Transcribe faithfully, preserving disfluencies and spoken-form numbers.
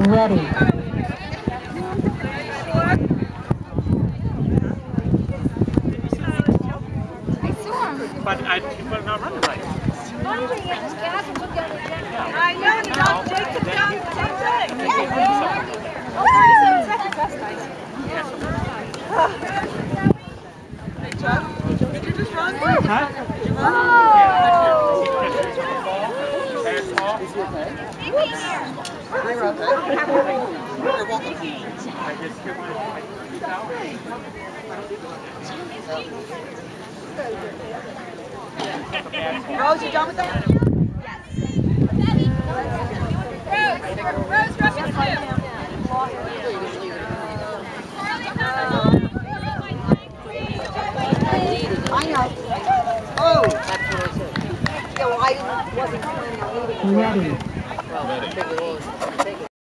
Ready. But I people are not running right. I know, you got Jacob down the same thing. Hey, Chuck, did you just run? Huh? Did you run? You're okay. You're welcome. I just give my Rose, you done with that? Rose, Rose, drop it too. I know. Oh! Yeah, well, I wasn't planning on leaving. Ready.